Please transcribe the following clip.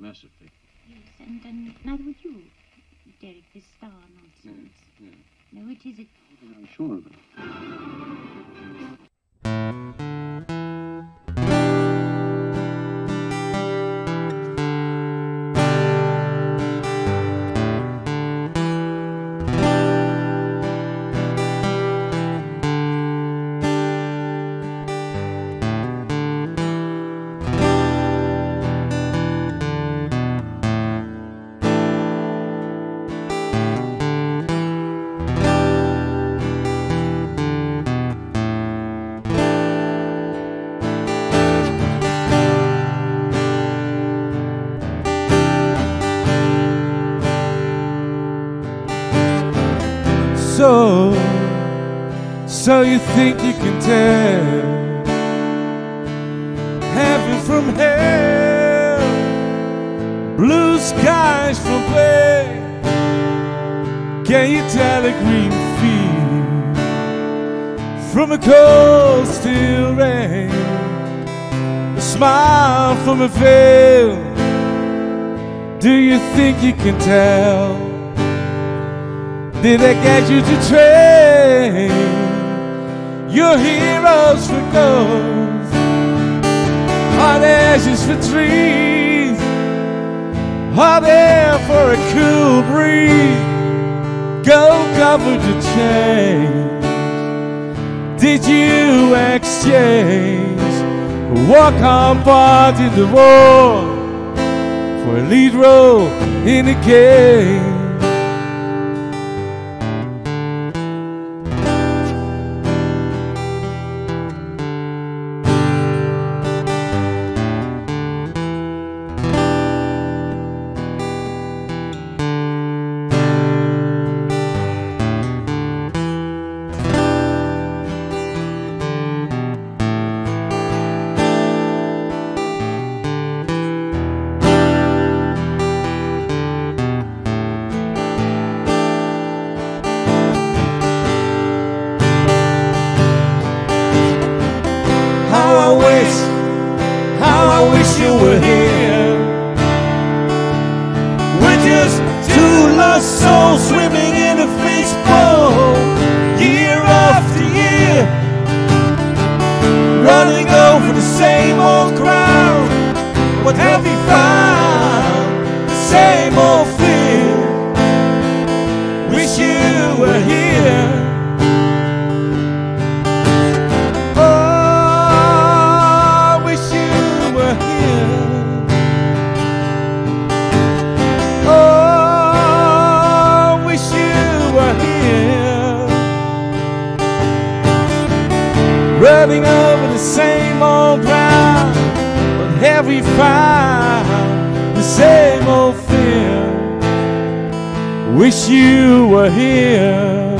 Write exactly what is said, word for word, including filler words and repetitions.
mercifully. Yes, and, and neither would you, Derek, this star nonsense. Yeah, yeah. No, it isn't. I'm sure of it. So, so you think you can tell heaven from hell, blue skies from play? Can you tell a green field from a cold still rain? A smile from a veil. Do you think you can tell? Did I get you to trade your heroes for gold? Hot ashes for trees, hot air for a cool breeze, gold covered to change. Did you exchange a walk-on part in the war for a lead role in the game? Running over the same old ground, but have we found the same old fear? Wish you were here.